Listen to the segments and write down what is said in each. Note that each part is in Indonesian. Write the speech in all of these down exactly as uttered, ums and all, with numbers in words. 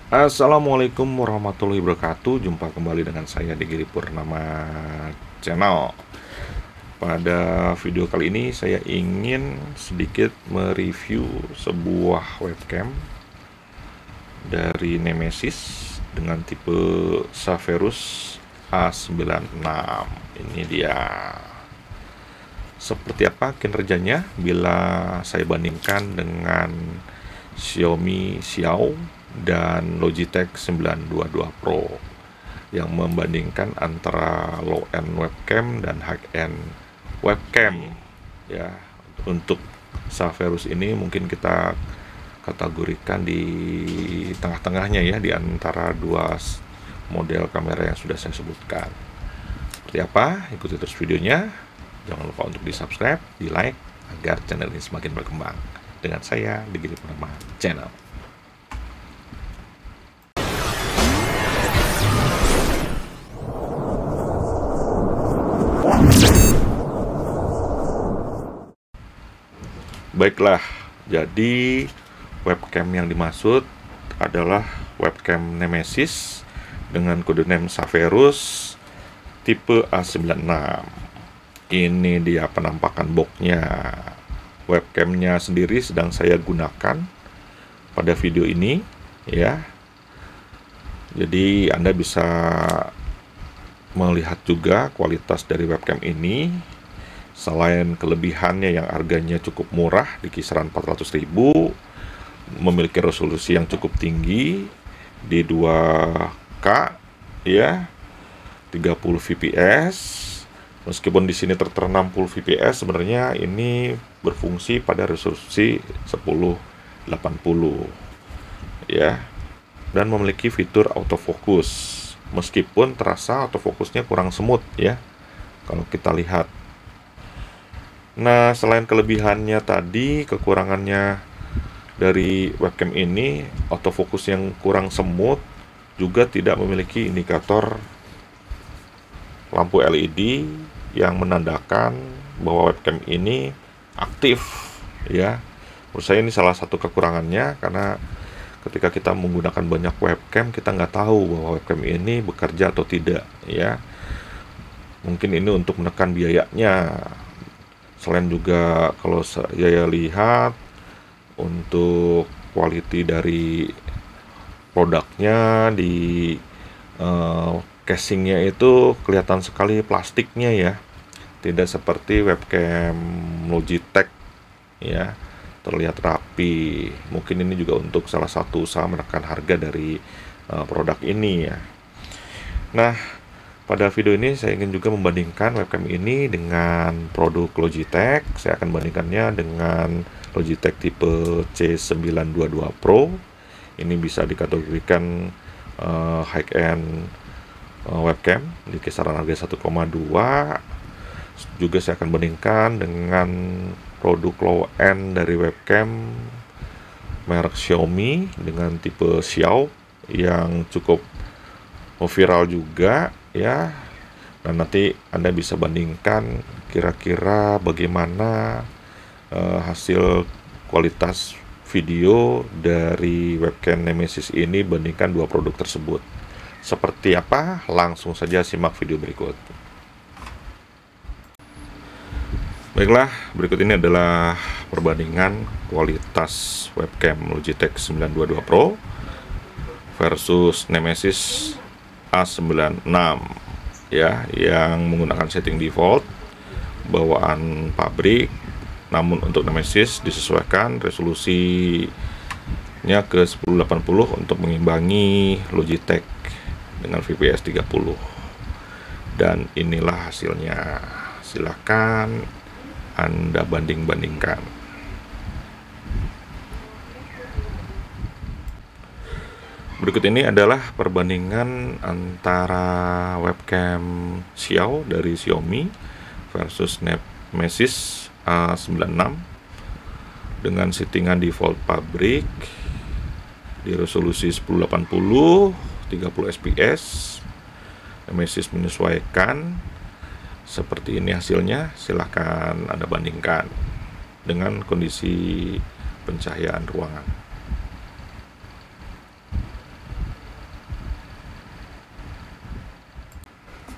Assalamualaikum warahmatullahi wabarakatuh. Jumpa kembali dengan saya di Giri Purnama Channel. Pada video kali ini saya ingin sedikit mereview sebuah webcam dari Nemesis dengan tipe Saverus A sembilan enam. Ini dia. Seperti apa kinerjanya bila saya bandingkan dengan Xiaomi Xiao dan Logitech sembilan dua dua Pro, yang membandingkan antara low end webcam dan high end webcam. Ya, untuk Saverus ini mungkin kita kategorikan di tengah-tengahnya ya, di antara dua model kamera yang sudah saya sebutkan. Seperti apa? Ikuti terus videonya. Jangan lupa untuk di subscribe, di like, agar channel ini semakin berkembang. Dengan saya di Giri Purnama Channel. Baiklah, jadi webcam yang dimaksud adalah webcam Nemesis dengan kode name Saverus tipe A sembilan enam. Ini dia penampakan boxnya. Webcamnya sendiri sedang saya gunakan pada video ini ya. Jadi Anda bisa melihat juga kualitas dari webcam ini. Selain kelebihannya yang harganya cukup murah di kisaran empat ratus ribu, memiliki resolusi yang cukup tinggi di dua K ya, tiga puluh F P S. Meskipun di sini tertera enam puluh F P S, sebenarnya ini berfungsi pada resolusi sepuluh delapan puluh ya, dan memiliki fitur autofocus. Meskipun terasa autofokusnya kurang smooth ya kalau kita lihat. Nah, selain kelebihannya tadi, kekurangannya dari webcam ini, autofokus yang kurang smooth, juga tidak memiliki indikator lampu L E D yang menandakan bahwa webcam ini aktif ya. Menurut saya ini salah satu kekurangannya, karena ketika kita menggunakan banyak webcam, kita nggak tahu bahwa webcam ini bekerja atau tidak ya. Mungkin ini untuk menekan biayanya. Selain juga kalau saya lihat untuk quality dari produknya, di uh, casingnya itu kelihatan sekali plastiknya ya, tidak seperti webcam Logitech ya, terlihat rapi. Mungkin ini juga untuk salah satu usaha menekan harga dari uh, produk ini ya. Nah, pada video ini saya ingin juga membandingkan webcam ini dengan produk Logitech. Saya akan bandingkannya dengan Logitech tipe C sembilan dua dua Pro. Ini bisa dikategorikan uh, high end uh, webcam di kisaran harga satu koma dua. Juga saya akan bandingkan dengan produk low end dari webcam merek Xiaomi dengan tipe Xiao yang cukup viral juga ya. Dan nanti Anda bisa bandingkan kira-kira bagaimana uh, hasil kualitas video dari webcam Nemesis ini bandingkan dua produk tersebut. Seperti apa? Langsung saja simak video berikut. Baiklah, berikut ini adalah perbandingan kualitas webcam Logitech sembilan dua dua Pro versus Nemesis A sembilan enam ya, yang menggunakan setting default bawaan pabrik. Namun untuk Nemesis disesuaikan resolusinya ke sepuluh delapan puluh untuk mengimbangi Logitech dengan F P S tiga puluh. Dan inilah hasilnya. Silakan Anda banding-bandingkan. Berikut ini adalah perbandingan antara webcam Xiao dari Xiaomi versus Nemesis A sembilan enam dengan settingan default pabrik di resolusi sepuluh delapan puluh, tiga puluh F P S. Nemesis menyesuaikan. Seperti ini hasilnya. Silahkan Anda bandingkan dengan kondisi pencahayaan ruangan.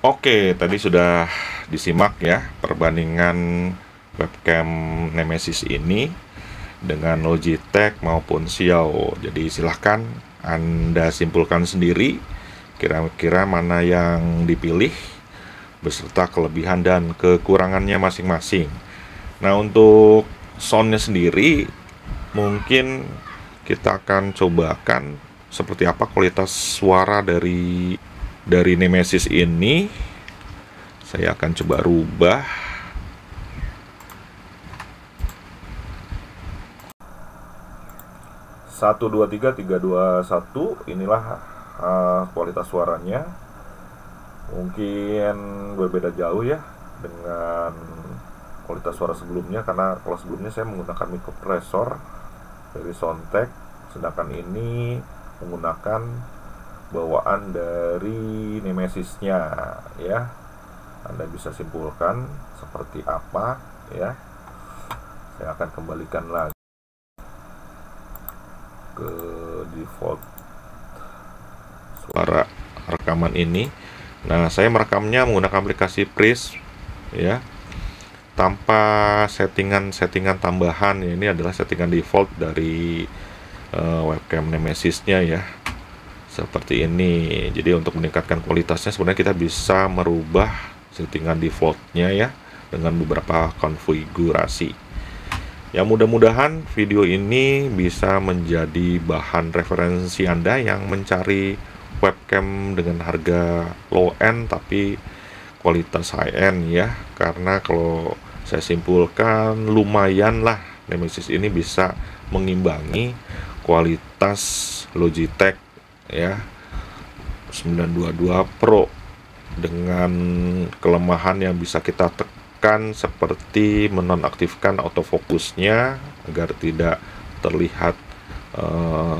Oke, tadi sudah disimak ya perbandingan webcam Nemesis ini dengan Logitech maupun Xiao. Jadi silahkan Anda simpulkan sendiri kira-kira mana yang dipilih beserta kelebihan dan kekurangannya masing-masing. Nah, untuk soundnya sendiri mungkin kita akan cobakan seperti apa kualitas suara dari dari Nemesis ini. Saya akan coba rubah. Satu dua tiga tiga dua satu, inilah uh, kualitas suaranya. Mungkin berbeda jauh ya dengan kualitas suara sebelumnya, karena kalau sebelumnya saya menggunakan micropressor dari Soundtek, sedangkan ini menggunakan bawaan dari Nemesisnya ya. Anda bisa simpulkan seperti apa ya. Saya akan kembalikan lagi ke default suara rekaman ini. Nah, saya merekamnya menggunakan aplikasi Prism ya, tanpa settingan-settingan tambahan. Ini adalah settingan default dari uh, webcam Nemesisnya ya, seperti ini. Jadi untuk meningkatkan kualitasnya sebenarnya kita bisa merubah settingan defaultnya ya dengan beberapa konfigurasi. Ya, mudah-mudahan video ini bisa menjadi bahan referensi Anda yang mencari webcam dengan harga low end tapi kualitas high end ya. Karena kalau saya simpulkan lumayan lah Nemesis ini bisa mengimbangi kualitas Logitech ya sembilan dua dua Pro dengan kelemahan yang bisa kita tekan seperti menonaktifkan autofokusnya agar tidak terlihat uh,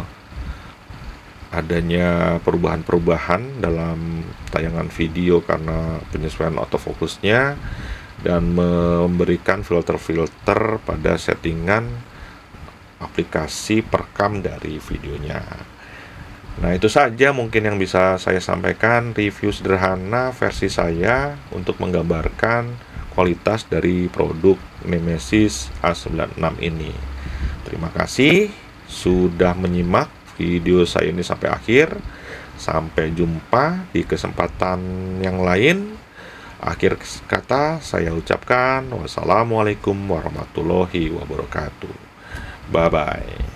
adanya perubahan-perubahan dalam tayangan video karena penyesuaian autofokusnya, dan memberikan filter-filter pada settingan aplikasi perekam dari videonya. Nah, itu saja mungkin yang bisa saya sampaikan, review sederhana versi saya untuk menggambarkan kualitas dari produk Nemesis A sembilan enam ini. Terima kasih sudah menyimak video saya ini sampai akhir. Sampai jumpa di kesempatan yang lain. Akhir kata saya ucapkan wassalamualaikum warahmatullahi wabarakatuh. Bye bye.